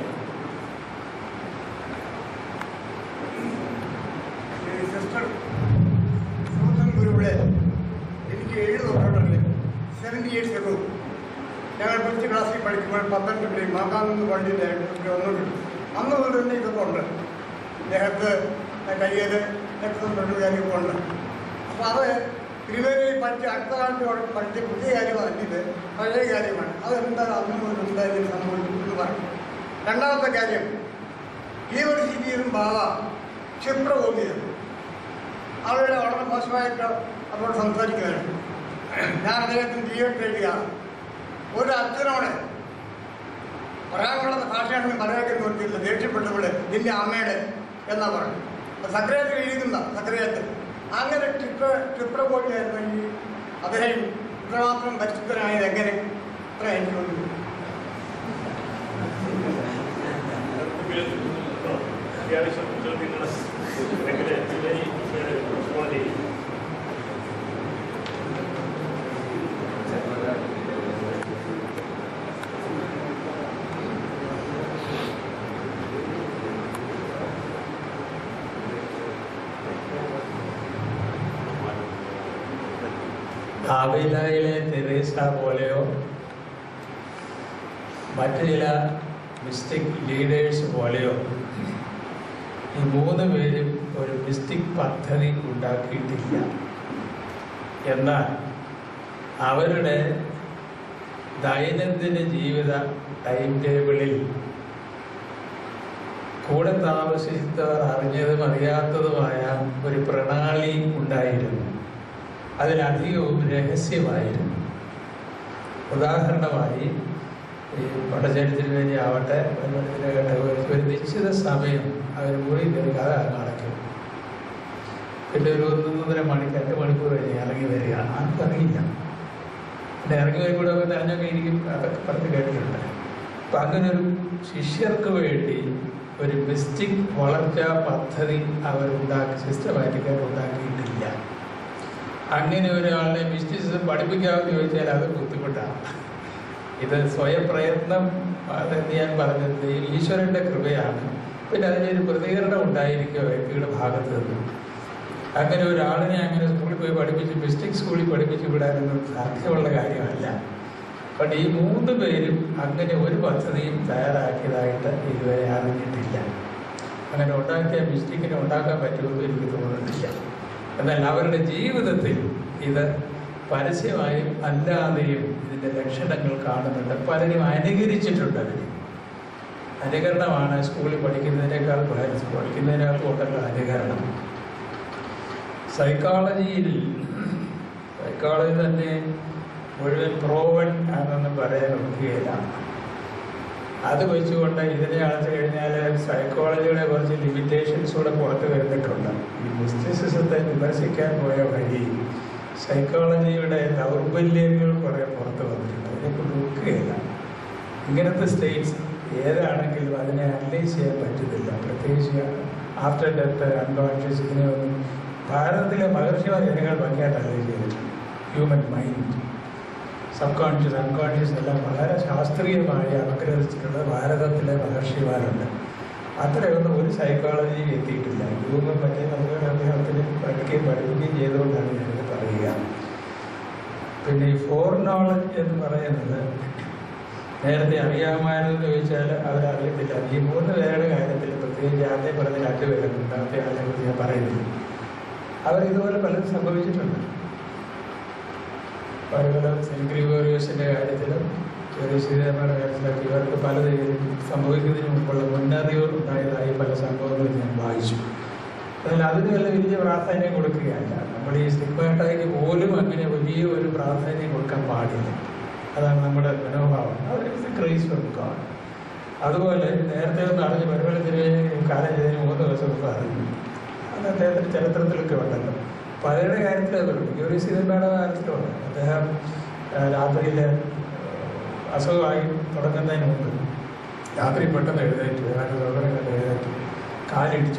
സിസ്റ്റർ സൂസൻ ഗുരുവിടെ എനിക്ക് ഏഴ് തൊട്ടുണ്ടല്ലേ സെവൻറ്റി ഇയേഴ്സ് എഗോ ഞങ്ങൾ ഫസ്റ്റ് ക്ലാസ്സിൽ പഠിക്കുമ്പോൾ പത്തനംതിട്ടയിൽ മാതാനന്ദ പള്ളിയിലായിട്ട് വന്നിട്ടുണ്ട്. അന്ന് മുതൽ തന്നെ ഇതൊക്കെ ഉണ്ട്. ദേഹത്ത് കയ്യിൽ രക്തം തൊട്ടുകാരിയൊക്കെ ഉണ്ട്. അപ്പോൾ അത് തിരുവേലി പഠിച്ച അടുത്ത കാലത്ത് പഠിച്ച പുതിയ കാര്യമാണ്. ഇത് പഴയ കാര്യമാണ്. അതെന്താണ് അന്ന് മുതൽ എന്തായാലും സംഭവിച്ചെന്ന് പറയും. രണ്ടാമത്തെ കാര്യം, യൂണിവേഴ്സിറ്റിയിലും ബാബ ക്ഷിപ്രഭൂമിയാണ്. അവരുടെ വളരെ മോശമായിട്ട് അവരോട് സംസാരിക്കുകയാണ്. ഞാൻ അദ്ദേഹത്തിന് ജീവിതത്തിൽ എഴുതിയാണ്. ഒരു അച്ഛനോട് പറയാനുള്ള ഭാഷയാണെങ്കിൽ പറയാൻ നോക്കിയില്ല. ദേഷ്യപ്പെട്ടവള് നിന്റെ അമ്മയുടെ എന്നാ പറഞ്ഞു. സക്രിയത്തിൽ എഴുതുന്ന സക്രിയത്തിൽ അങ്ങനെ ക്ഷിപ്ര ക്ഷിപ്രഭൂമിയായിരുന്നെങ്കിൽ അദ്ദേഹം ഇത്രമാത്രം പരിശുദ്ധനായത് എങ്ങനെ? ഇത്ര എനിക്ക് തോന്നുന്നു. അത്യാവശ്യം ചോദ്യങ്ങൾ ആവിലയിലെ തെരേസ പോലെയോ മറ്റു ചില മിസ്റ്റിക് ലീഡേഴ്സ് പോലെയോ ഈ മൂന്ന് പേരും ഒരു മിസ്റ്റിക് പദ്ധതി ഉണ്ടാക്കിയിട്ടില്ല. എന്നാൽ അവരുടെ ദൈനംദിന ജീവിത ടൈം ടേബിളിൽ കൂടെ താമസിച്ചവർ അറിഞ്ഞതും അറിയാത്തതുമായ ഒരു പ്രണാളി ഉണ്ടായിരുന്നു. അതിലധികവും രഹസ്യമായിരുന്നു. ഉദാഹരണമായി ഈ പടച്ചേരത്തിന് വേണ്ടി ആവട്ടെ ഒരു നിശ്ചിത സമയം അവർ മുറി കയറി കഥ നടക്കും. പിന്നെ ഒരു ഒന്നൊന്നര മണിക്ക് രണ്ട് മണിക്കൂർ കഴിഞ്ഞ് ഇറങ്ങി വരിക. ആർക്കറിയില്ല. പിന്നെ ഇറങ്ങി വരുമ്പോൾ ഒക്കെ നനഞ്ഞൊക്കെ ഇരിക്കും. അതൊക്കെ പറഞ്ഞ് കേട്ടിട്ടുണ്ട്. അപ്പം അങ്ങനെ ഒരു ശിഷ്യർക്ക് വേണ്ടി ഒരു മിസ്റ്റിക് വളർച്ചാ പദ്ധതി അവരുണ്ടാക്കി സിസ്റ്റമാറ്റിക്കായിട്ട് ഉണ്ടാക്കിയിട്ടില്ല. അങ്ങനെ ഒരാളെ മിസ്റ്റിസിസം പഠിപ്പിക്കാമെന്ന് ചോദിച്ചാൽ അത് ബുദ്ധിമുട്ടാണ്. ഇത് സ്വയം പ്രയത്നം അതെന്ന് ഞാൻ പറഞ്ഞത് ഈശ്വരൻ്റെ കൃപയാണ്. പിന്നെ അതിനൊരു പ്രതികരണം ഉണ്ടായിരിക്കുക വ്യക്തിയുടെ ഭാഗത്ത് നിന്ന്. അങ്ങനെ ഒരാളിനെ അങ്ങനെ സ്കൂളിൽ പോയി പഠിപ്പിച്ച് മിസ്റ്റിക് സ്കൂളിൽ പഠിപ്പിച്ച് വിടാനൊന്നും സാധ്യമുള്ള കാര്യമല്ല. പക്ഷേ ഈ മൂന്ന് പേരും അങ്ങനെ ഒരു പദ്ധതിയും തയ്യാറാക്കിയതായിട്ട് ഇതുവരെ അറിഞ്ഞിട്ടില്ല. അങ്ങനെ ഉണ്ടാക്കിയ മിസ്റ്റിക്കിനെ ഉണ്ടാക്കാൻ പറ്റുമെന്ന് എനിക്ക് തോന്നുന്നില്ല. എന്നാൽ അവരുടെ ജീവിതത്തിൽ ഇത് പരസ്യമായും അല്ലാതെയും ഇതിൻ്റെ ലക്ഷണങ്ങൾ കാണുന്നുണ്ട്. പലരും അനുകരിച്ചിട്ടുണ്ട്. അതിന് അനുകരണമാണ് സ്കൂളിൽ പഠിക്കുന്നതിനേക്കാൾ പഠിക്കുന്നതിനകത്ത് കൊണ്ടുള്ള അനുകരണം. സൈക്കോളജിയിൽ സൈക്കോളജി തന്നെ മുഴുവൻ പ്രോവൺ ആണെന്ന് പറയാൻ ഒക്കുകയില്ല. അത് വെച്ചുകൊണ്ട് ഇതിനെ അളച്ചു കഴിഞ്ഞാൽ സൈക്കോളജിയുടെ കുറച്ച് ലിമിറ്റേഷൻസ് കൂടെ പുറത്ത് വരുന്നിട്ടുണ്ട്. ഈ മിസ്റ്റിസിസത്തെ വിമർശിക്കാൻ പോയ വഴി സൈക്കോളജിയുടെ ദൗർബല്യങ്ങൾ കുറേ പുറത്ത് വന്നിട്ടുണ്ട്. അതിനെക്കൊണ്ട് ഒക്കുകയില്ല. ഇങ്ങനത്തെ സ്റ്റേറ്റ്സ് ഏതാണെങ്കിലും അതിനെ അനലൈസ് ചെയ്യാൻ പറ്റുന്നില്ല. പ്രത്യേകിച്ച് ആഫ്റ്റർ ഡെത്ത്, അൺകോൺഷ്യസ്, ഇതിനെയൊന്നും ഭാരതത്തിലെ മഹർഷിമാർ ജനങ്ങൾ ഭംഗിയായിട്ട് അനലൈസ് ചെയ്തിട്ടുണ്ട്. Human mind, sub conscious, unconscious എല്ലാം വളരെ ശാസ്ത്രീയമായി അനുഗ്രഹിച്ചിട്ടുള്ളത് ഭാരതത്തിലെ മഹർഷിമാരുണ്ട്. അത്രയൊന്നും ഒരു സൈക്കോളജിയിൽ എത്തിയിട്ടില്ല. ഇതൊന്നും പറ്റിയ നമുക്ക് അദ്ദേഹത്തിന് പഠിക്കുകയും പഠിക്കുകയും ചെയ്തുകൊണ്ടാണ് ഞാനിത് പറയുക. പിന്നെ ഈ ഫോർ നോളജ് എന്ന് പറയുന്നത് നേരത്തെ അറിയാമായിരുന്നു എന്ന് ചോദിച്ചാൽ അവരറിയത്തില്ല. ഈ മൂന്ന് പേരുടെ കാര്യത്തിൽ പ്രത്യേകിച്ച് ആദ്യ പറഞ്ഞ രണ്ടുപേരും രണ്ടാമത്തെ ആളെ കുറിച്ച് ഞാൻ പറയുന്നില്ല. അവർ ഇതുപോലെ പലതും സംഭവിച്ചിട്ടുണ്ട്. പല പല സെന്റ് ഗ്രിഗോറിയോസിൻ്റെ കാര്യത്തിലും ചെറിയ ശ്രീധരന്മാരുടെ കാര്യത്തിലൊക്കെ ഇവർക്ക് പലതും സംഭവിക്കുന്നതിന് മുമ്പുള്ള മുന്നറിവ് ഉണ്ടായതായി പല സംഭവങ്ങളും ഞാൻ വായിച്ചു. എന്നാൽ അതിന് വല്ല വലിയ പ്രാധാന്യം കൊടുക്കുകയല്ല. നമ്മൾ ഈ സ്റ്റിഗ്മാറ്റയ്ക്ക് പോലും അങ്ങനെ വലിയ ഒരു പ്രാധാന്യം കൊടുക്കാൻ പാടില്ല. അതാണ് നമ്മുടെ മനോഭാവം. അതൊരു ക്രൈസ് കൊടുക്കുകയാണ്. അതുപോലെ നേരത്തെ ഒന്ന് അറിഞ്ഞ് പരിമളത്തിന് കാലം ചെയ്തതിന് മൂന്ന് ദിവസം മുമ്പ് അറിഞ്ഞു. അത് അദ്ദേഹത്തിൻ്റെ ചരിത്രത്തിലൊക്കെ ഉണ്ടല്ലോ. പലരുടെ കാര്യത്തിലുണ്ട്. ഒരു സീതന്മാരുടെ കാര്യത്തിലുണ്ട്. അദ്ദേഹം രാത്രിയിൽ അസുഖമായി തുടങ്ങുന്നതിന് മുമ്പ് രാത്രി പെട്ടെന്ന് എഴുന്നേറ്റു. ഏതാണ്ട് സൗകര്യം കണ്ട് എഴുന്നേറ്റു. കാലിടിച്ചു,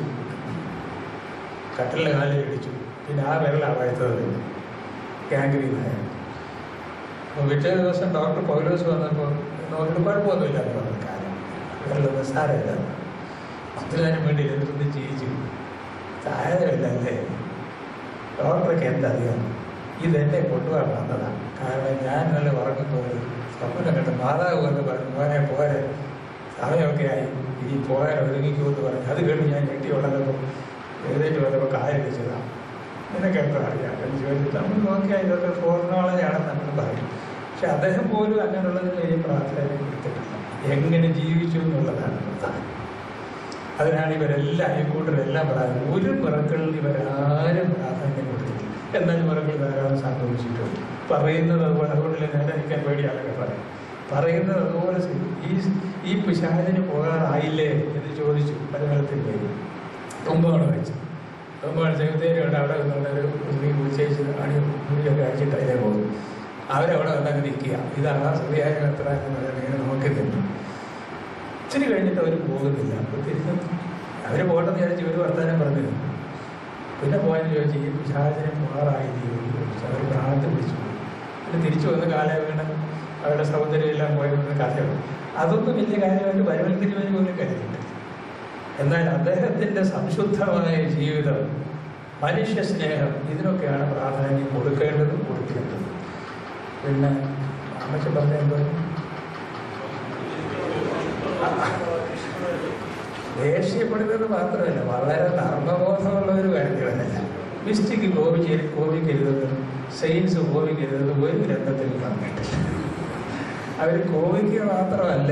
കട്ടലിലെ കാലിൽ ഇടിച്ചു. പിന്നെ ആ വിരലാണ് വഴുത്തത്, ഗാംഗ്രീനായ. അപ്പോൾ പിറ്റേ ദിവസം ഡോക്ടർ പൗലോസ് വന്നപ്പോൾ നോക്കിയിട്ട് കുഴപ്പമൊന്നുമില്ല എന്ന് പറഞ്ഞ കാര്യം. വിരലൊന്നും സാരമില്ല. അതിനും വേണ്ടി എതിർത്ത് ജീവിച്ചു. സാരമില്ല അല്ലേ? ഡോക്ടർക്ക് എന്തറിയാം? ഇതെന്നെ കൊണ്ടുപോകാൻ വന്നതാണ്. കാരണം ഞാൻ നല്ല ഉറങ്ങുമ്പോൾ സ്വപ്നം കണ്ട് മാതാവ് വന്ന് പറഞ്ഞു, മോനെ പോരെ, സമയമൊക്കെ ആയി, ഇനി പോകാൻ ഒരുങ്ങിക്കൂ എന്ന് പറഞ്ഞു. അത് കേട്ട് ഞാൻ ഞെട്ടി ഉള്ളപ്പോൾ എഴുന്നേറ്റ് വന്നപ്പോൾ കായടിച്ചതാണ്. നിനക്ക് എത്ര അറിയാം എന്ന് ചോദിച്ചിട്ട് നമ്മൾ നോക്കിയാൽ ഇതൊക്കെ ഫോർനോളജാണെന്ന് നമ്മൾ പറയും. പക്ഷെ അദ്ദേഹം പോലും അങ്ങനെയുള്ളതിന് വലിയ പ്രാധാന്യം കൊടുത്തിട്ടില്ല. എങ്ങനെ ജീവിച്ചു എന്നുള്ളതാണ് പ്രധാനം. അതിനാണ് ഇവരെല്ലാം ഈ കൂട്ടരെല്ലാം പ്രാധാന്യം. ഒരു പിറക്കളിൽ ഇവരാരും പ്രാധാന്യം കൊടുത്തിട്ടില്ല. എന്നാൽ പിറക്കൾ ധാരാളം സംഭവിച്ചിട്ടുണ്ട്. പറയുന്നത് അതുപോലെ. അതുകൊണ്ടില്ല നേരെ നിൽക്കാൻ പേടിയാളൊക്കെ പറയും. പറയുന്നത് അതുപോലെ ഈ ഈ പിശാചിന് പോകാറായില്ലേ എന്ന് ചോദിച്ചു പരിമളത്തിൽ പേര് തുമ്പാണ് വെച്ച്. തുമ്പാണ് ചെകുത്തേരുണ്ട്. അവിടെ നിന്നുള്ളൊരു ഉണ്ണി കുളിച്ചേച്ച് അണി മുടിയൊക്കെ അഴിച്ചിട്ട് അതിലേ പോകും. അവരവിടെ വന്നങ്ങ് നിൽക്കുക. ഇതാണ് ശരിയായ എത്ര എന്ന് പറയുന്നത്. ഇങ്ങനെ നോക്കുന്നുണ്ട്. ഇച്ചിരി കഴിഞ്ഞിട്ട് അവർ പോകുന്നില്ല. അപ്പോൾ തിരിച്ച് അവർ പോകണമെന്ന് വിചാരിച്ച് ഒരു വർത്തമാനം പറഞ്ഞിരുന്നു. പിന്നെ പോയെന്ന് ചോദിച്ചു, ഈ പിശാചിനെ പോകാറായില്ലേ ചോദിച്ചു. അവർ പ്രാർത്ഥന പിടിച്ചു. പിന്നെ തിരിച്ചു വന്ന് കാലം വീണ്ടും അവരുടെ സൗന്ദര്യം എല്ലാം പോയെന്ന് കഥയുണ്ട്. അതൊന്നും വലിയ കാര്യമായിട്ട് പരിവർത്തിക്കുവാൻ പോലും കരുതിയിട്ടില്ല. എന്നാൽ അദ്ദേഹത്തിൻ്റെ സംശുദ്ധമായ ജീവിതം, മനുഷ്യ സ്നേഹം, ഇതിനൊക്കെയാണ് പ്രാധാന്യം കൊടുക്കേണ്ടതും കൊടുക്കേണ്ടത്. പിന്നെ അമ്മച്ച പറഞ്ഞ എന്തോ ദേഷ്യപ്പെടുന്നത് മാത്രമല്ല, വളരെ ധർമ്മബോധമുള്ള ഒരു കാര്യമല്ല. മിസ്റ്റിക്ക് കോപിച്ച് കോപിക്കരുതെന്നും സെയിൻസ് കോപിക്കരുതെന്നും ഒരു ഗ്രന്ഥത്തിൽ പറഞ്ഞിട്ടില്ല. അവർ കോപിക്കുക മാത്രമല്ല,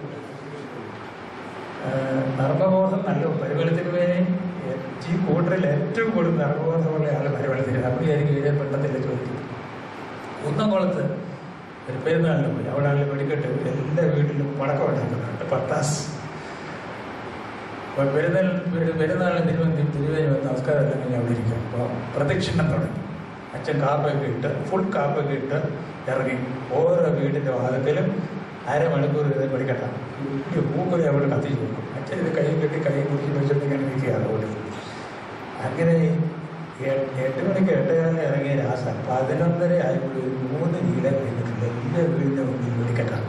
ധർമ്മബോധം നല്ല പരിമളത്തിന് വേണ്ടി ഈ കൂട്ടറിൽ ഏറ്റവും കൂടുതൽ ധർമ്മബോധമുള്ള ആൾ പരിമളത്തിന്. അപ്പോഴായിരിക്കും ഇവരെ പെട്ടെന്നില്ല ചോദിക്കും. കുന്നംകുളത്ത് ഒരു പെരുന്നാളിന് പോയി. അവിടെ ആളിൽ വെടിക്കെട്ട് എല്ലാ വീട്ടിലും പടക്കം ഉണ്ടാക്കുന്നുണ്ട്, പത്താസ്. അപ്പോൾ പെരുന്നാൾ പെരുന്നാളിന് തിരുവനന്തപുരം തിരുവേനി വന്ന് നമസ്കാരം എല്ലാം കഴിഞ്ഞ് അവിടെ ഇരിക്കും. അപ്പോൾ പ്രദക്ഷിണം തുടങ്ങി. അച്ഛൻ കാപ്പൊക്കെ ഇട്ട് ഫുൾ കാപ്പൊക്കെ ഇട്ട് ഇറങ്ങി. ഓരോ വീടിൻ്റെ വാദത്തിലും അരമണിക്കൂർ ഇത് വെടിക്കെട്ടാം. ഈ പൂക്കൊലി അവിടെ കത്തിച്ച് കൊടുക്കും. അച്ഛൻ ഇത് കൈ കെട്ടി കൈ കുടിച്ച് വെച്ചിട്ട് ഇങ്ങനെ നിൽക്കുകയാണ് ഓടി. അങ്ങനെ എട്ട് മണിക്ക് എട്ടുകാലം ഇറങ്ങിയ രാസ പതിനൊന്നര ആയപ്പോൾ ഒരു മൂന്ന് നീലം കഴിഞ്ഞിട്ടില്ല. എല്ലാ വീടിൻ്റെ മുന്നിൽ വെടിക്കെട്ടാണ്.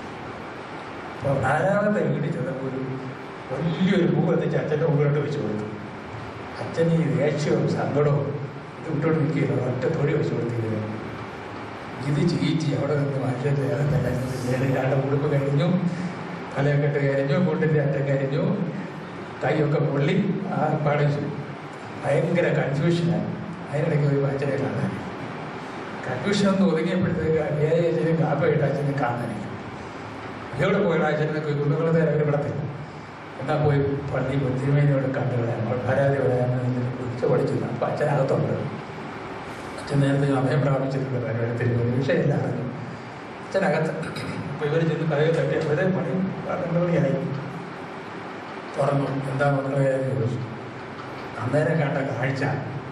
അപ്പോൾ നാലാമത്തെ വീട്ടിൽ ചെന്നപ്പോൾ ഒരു വലിയൊരു പൂ കത്തിച്ച് അച്ഛൻ്റെ മുമ്പിലോട്ട് വെച്ച് കൊടുത്തു. അച്ഛൻ ഈ ദേഷ്യവും സങ്കടവും ഇത് വിട്ടോട്ട് നിൽക്കുകയില്ല. ഒറ്റ തൊടി വെച്ച് കൊടുത്തിരിക്കുന്നു. ഇത് ചീച്ചി അവിടെ നിന്ന് മനുഷ്യൻ്റെ ഇയാളുടെ ഉടുപ്പ് കഴിഞ്ഞു, തലയൊക്കെ കരിഞ്ഞു, കൂട്ടിൻ്റെ അറ്റം കരിഞ്ഞു, കൈയൊക്കെ പൊള്ളി ആ പാടിച്ചു. ഭയങ്കര കൺഫ്യൂഷനാണ്. അതിനിടയ്ക്ക് ഒരു അച്ഛനെ കാണാൻ കൺഫ്യൂഷൻ ഒന്ന് ഒതുങ്ങിയപ്പോഴത്തേക്ക് ഏഴ് അച്ഛനും കാപ്പയിട്ട് അച്ഛനെ കാണാനില്ല. എവിടെ പോയിട്ട് അച്ഛനൊക്കെ കുന്നുകളത്തെ അവർ വിടത്തില്ല. എന്നാൽ പോയി പള്ളി തിരുമേനിയോട് കണ്ടുകളയാൻ പരാതി പറയാൻ ഉച്ച പഠിച്ചില്ല. അപ്പം അച്ഛനകത്തുണ്ട്. അച്ഛൻ നേരത്തെ അഭയം പ്രാപിച്ചിട്ടുണ്ട്. പരിപാടി തിരുമേനി വിഷയമില്ല അറിഞ്ഞു. അച്ഛനകത്ത് അപ്പോൾ ഇവർ ചെന്ന് കഥകൾ തട്ടിയപ്പോഴേ പണി പന്ത്രണ്ട് മണിയായി. തുറന്നു. എന്താ പന്ത്രണ്ട് മണിയായി ചോദിച്ചു. അന്നേരം കണ്ട കാഴ്ച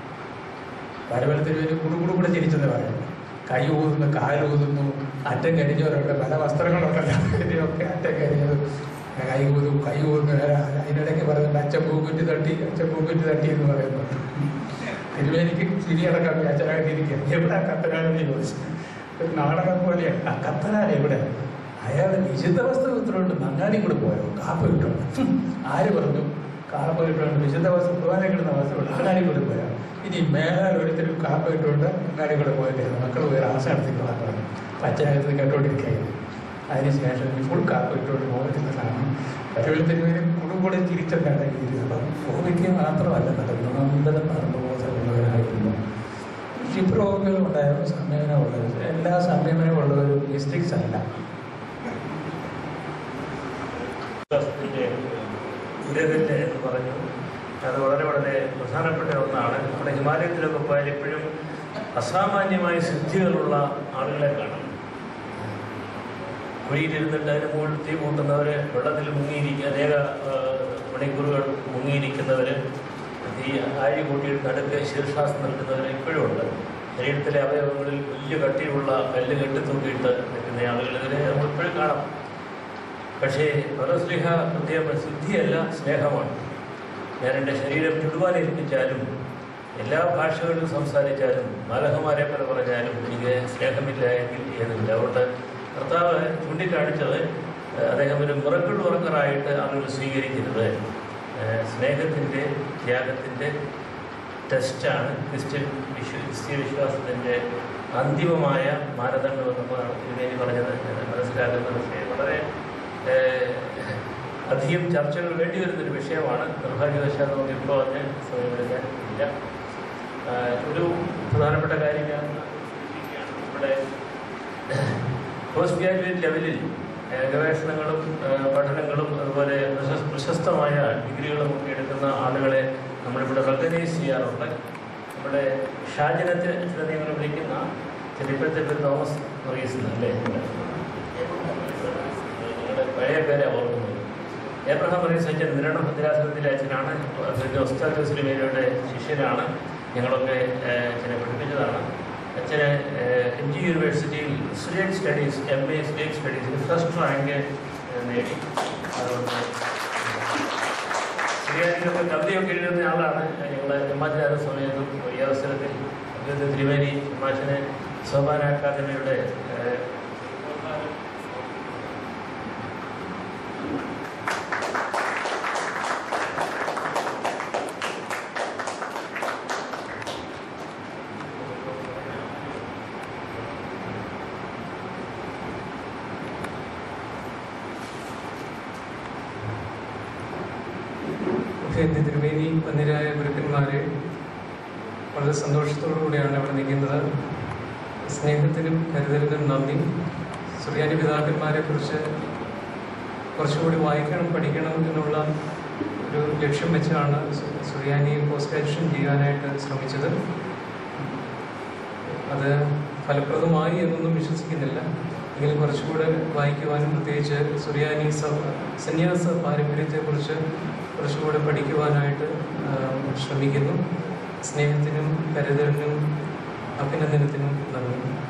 പരവല തിരുവേലി കുടുകുടു കൂടെ ചിരിച്ചെന്ന് പറയാം. കൈ ഊതുന്നു, കാലൂതുന്നു, അറ്റം കരിഞ്ഞവരുണ്ട്. പല വസ്ത്രങ്ങളുണ്ടല്ലോ, ഇതിനൊക്കെ അറ്റം കരിഞ്ഞത്. കൈ ഊതും കൈ ഊതുന്നു. അതിനിടയ്ക്ക് പറയുന്നുണ്ട് അച്ഛൻ പൂക്കുറ്റി തട്ടി, അച്ഛൻ പൂക്കുറ്റി തട്ടി എന്ന് പറയുന്നുണ്ട്. തിരുവേലിക്ക് ചിരിയടക്കം അച്ഛനായിട്ടിരിക്കുക. എവിടെ കത്തനാലെന്ന് ചോദിച്ചു. ഒരു നാടകം പോലെയാണ്. ആ കത്തനാൽ എവിടെ? അയാൾ വിശുദ്ധ വസ്തു ഇത്രയുണ്ട്. നങ്ങാടി കൂടെ പോയോ? കാപ്പ ഇട്ടുണ്ട്. ആര് പറഞ്ഞു? കാപ്പ ഇട്ടുണ്ട്. വിശുദ്ധ വസ്തു കുർബാന കിട്ടുന്ന വസ്തുണ്ട്. നങ്ങാടി കൂടെ പോയോ? ഇനി മേലാൽ ഒരിക്കലും കാപ്പ ഇട്ടുകൊണ്ട് നങ്ങാടി കൂടെ പോയിട്ടായിരുന്നു. മക്കൾ പോയി ആശ നടത്തിക്കൊള്ളാൻ പറഞ്ഞു. അച്ഛനകത്ത് കേട്ടോണ്ടിരിക്കുകയായിരുന്നു. അതിനുശേഷം ഈ ഫുൾ കാപ്പിട്ടോട് മോഹിക്കുന്നതാണ് കരുവലത്തിന് കുടുംബം തിരിച്ചൊക്കെയാണ് രീതിയിൽ. അപ്പം ഭൂമിക്ക് മാത്രമല്ല നടക്കുന്നത്, നമ്പരം നടന്നു ബോധമുള്ളവരായിരുന്നു. ക്ഷിപ്രോഗങ്ങളും ഉണ്ടായിരുന്നു, സംയമനമുള്ളത്. എല്ലാ സംയമനമുള്ളവരും മിസ്റ്റേക്സ് അല്ല. ഗുരുവിൻ്റെ എന്ന് പറഞ്ഞു, അത് വളരെ വളരെ പ്രധാനപ്പെട്ട ഒന്നാണ്. നമ്മുടെ ഹിമാലയത്തിലൊക്കെ പോയാൽ എപ്പോഴും അസാമാന്യമായ സിദ്ധികളുള്ള ആളുകളെ കാണാം. കുഴിയിലിരുന്നിട്ട് അതിന് മുകളിൽ തീ കൂട്ടുന്നവർ, വെള്ളത്തിൽ മുങ്ങിയിരിക്കുക അനേക മണിക്കൂറുകൾ മുങ്ങിയിരിക്കുന്നവർ, തീ ആഴി കൂട്ടിയിട്ട് നടുക്ക് ശീർഷാസം നിൽക്കുന്നവർ ഇപ്പോഴും ഉണ്ട്. ശരീരത്തിലെ അവയവങ്ങളിൽ വലിയ കട്ടിയുള്ള കല്ല് കെട്ടിത്തൂക്കിയിട്ട് നിൽക്കുന്ന ആളുകൾ ഇതിനെ നമ്മളിപ്പോഴും കാണാം. പക്ഷേ പരസ്ലിഹ പ്രത്യേക സിദ്ധിയല്ല, സ്നേഹമാണ്. ഞാൻ എൻ്റെ ശരീരം ചുടുവാനേൽപ്പിച്ചാലും എല്ലാ ഭാഷകളിലും സംസാരിച്ചാലും മാലഹമാരെ പോലെ പറഞ്ഞാലും എനിക്ക് സ്നേഹമില്ല എങ്കിൽ ഏതുമില്ല. അതുകൊണ്ട് കർത്താവ് ചൂണ്ടിക്കാണിച്ചത് അദ്ദേഹം ഒരു മിറക്കിൾ വർക്കറായിട്ട് ആളുകൾ സ്വീകരിക്കുന്നത് സ്നേഹത്തിൻ്റെ ത്യാഗത്തിൻ്റെ ടെസ്റ്റാണ്. ക്രിസ്ത്യൻ വിശ്വ ക്രിസ്തീയ വിശ്വാസത്തിൻ്റെ അന്തിമമായ മാനദണ്ഡം എന്നതാണ് തിരുമേനി പറഞ്ഞത്. മനസ്സിലാക്കുന്നത് വളരെ അധികം ചർച്ചകൾ വേണ്ടി വരുന്നൊരു വിഷയമാണ്. നിർഭാഗ്യവശാൽ നമുക്ക് ഇപ്പോൾ അതിന് സമയമെടുക്കാൻ ഇല്ല. ഒരു പ്രധാനപ്പെട്ട കാര്യം ഞാൻ ഇവിടെ പോസ്റ്റ് ഗ്രാജുവേറ്റ് ലെവലിൽ ഗവേഷണങ്ങളും പഠനങ്ങളും അതുപോലെ പ്രശസ്തമായ ഡിഗ്രികളും ഒക്കെ എടുക്കുന്ന ആളുകളെ നമ്മളിവിടെ റെക്കഗ്നൈസ് ചെയ്യാറുണ്ട്. നമ്മുടെ ഷാജനത്തെ ചില നിയമങ്ങൾ വിളിക്കുന്ന ഇപ്പോഴത്തെ പേര് തോമസ് മറീസ് അല്ലേ, നിങ്ങളുടെ പഴയ പേരെ ഓർക്കുന്നത്. ഏബ്രഹാം മറീസ് അച്ഛൻ നിരണം ഭദ്രാസനത്തിലെ അച്ഛനാണ്. ഒസ്താദുസ്ലിമേനയുടെ ശിഷ്യനാണ്. ഞങ്ങളൊക്കെ അച്ഛനെ പഠിപ്പിച്ചതാണ്. അച്ഛന് എം ജി യൂണിവേഴ്സിറ്റിയിൽ സ്ലേറ്റ് സ്റ്റഡീസ് എം എ സ്ലേറ്റ് സ്റ്റഡീസിൽ ഫസ്റ്റ് റാങ്ക് നേടി. അതുകൊണ്ട് ശ്രീയാനിലൊക്കെ കവിതയൊക്കെ എഴുതുന്ന ആളാണ്. ഞങ്ങൾ ഹിമാചല സമയത്തും ഈ അവസരത്തിൽ തിരുവേരി ഹിമാചനെ സോപാന അക്കാദമിയുടെ എൻ്റെ തിരുമേനി വന്നിരായ ഗുരുക്കന്മാരെ വളരെ സന്തോഷത്തോടു കൂടിയാണ് ഇവിടെ നിൽക്കുന്നത്. സ്നേഹത്തിനും കരുതലിനും നന്ദി. സുറിയാനി പിതാക്കന്മാരെ കുറിച്ച് കുറച്ചുകൂടി വായിക്കണം, പഠിക്കണം എന്നുള്ള ഒരു ലക്ഷ്യം വെച്ചാണ് സുറിയാനി പോസ്റ്റ് ഗ്രാജുവേഷൻ ചെയ്യാനായിട്ട് ശ്രമിച്ചത്. അത് ഫലപ്രദമായി എന്നൊന്നും വിശ്വസിക്കുന്നില്ല. എങ്കിലും കുറച്ചുകൂടെ വായിക്കുവാനും പ്രത്യേകിച്ച് സുറിയാനി സന്യാസ പാരമ്പര്യത്തെക്കുറിച്ച് കുറച്ചുകൂടെ പഠിക്കുവാനായിട്ട് ശ്രമിക്കുന്നു. സ്നേഹത്തിനും കരുതലിനും അഭിനന്ദനത്തിനും നന്ദി.